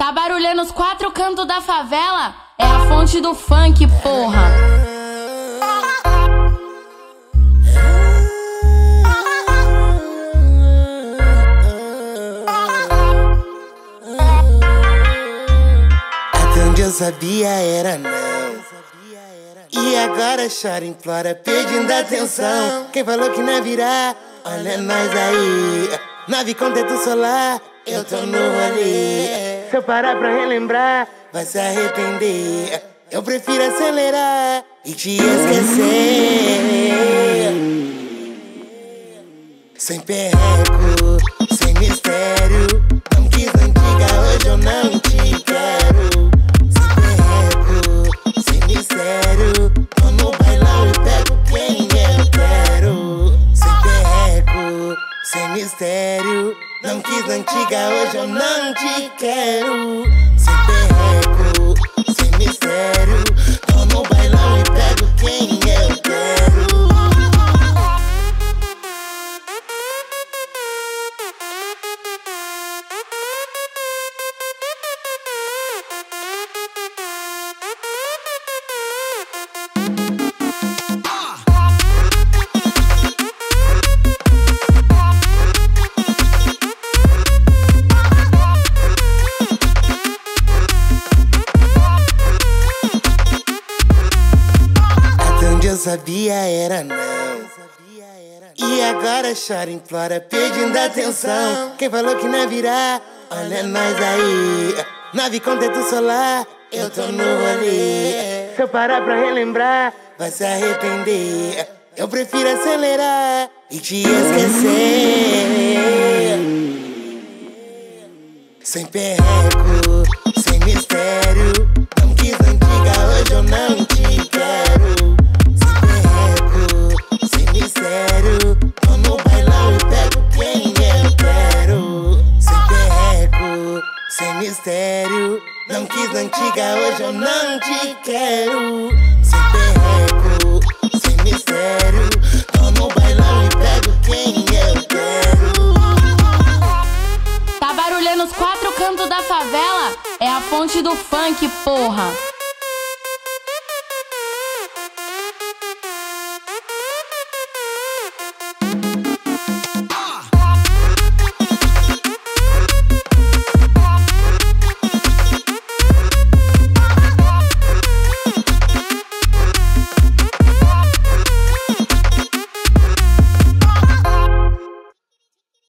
Tá barulhando os quatro cantos da favela, é a fonte do funk, porra. Até onde eu sabia era não. E agora chora, implora, pedindo atenção. Quem falou que não ia virar? Olha nós aí. 9 com teto solar, eu tô no rolê. Se eu parar pra relembrar, vai se arrepender. Eu prefiro acelerar e te esquecer. Sem perreco, sem mistério. Não quis antiga, hoje eu não te quero. Sem perreco, sem mistério. Tô no bailão e pego quem eu quero. Sem perreco, sem mistério. Não quis antiga, hoje eu não te quero. Sem perreco, sem mistério. Tô no bailão e pego quem eu quero. Eu sabia era não. E agora chora, implora, pedindo atenção. Quem falou que não ia virar? Olha nós aí. 9 com teto solar, eu tô no rolê. Se eu parar pra relembrar, vai se arrepender. Eu prefiro acelerar e te esquecer. Sem perreco, sem mistério. Não quis antiga, hoje eu não te quero. Tô no bailão e pego quem eu quero. Sem perreco, sem mistério. Não quis antiga, hoje eu não te quero. Sem perreco, sem mistério. Tô no bailão e pego quem eu quero. Tá barulhando os quatro cantos da favela, é a fonte do funk, porra.